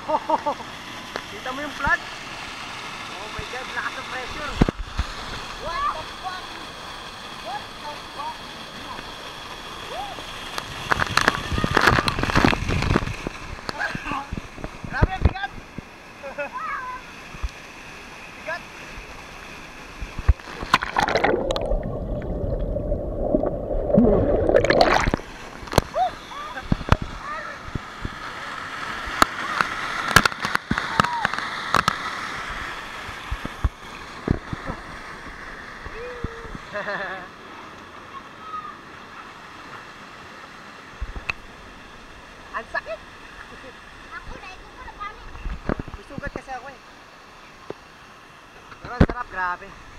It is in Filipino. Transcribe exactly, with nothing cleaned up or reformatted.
Kita mo yung flood? Oh my God, lakas ng pressure. What the fuck? What the fuck? Grabe, bigat! Bigat! Ang sakit! Ako na, ito ko na panik. May sugat kasi ako eh. Pero ang sarap, grabe.